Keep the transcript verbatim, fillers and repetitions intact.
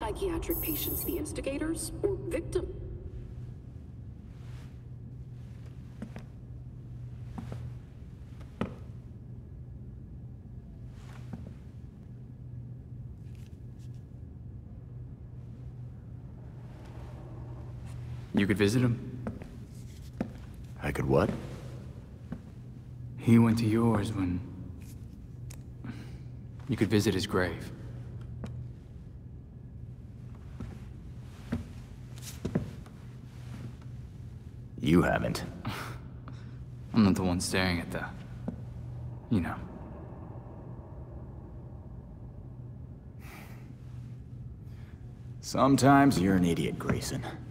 psychiatric patients the instigators or victim? You could visit him. I could what? He went to yours when... You could visit his grave. You haven't. I'm not the one staring at the... You know. Sometimes you're an idiot, Grayson.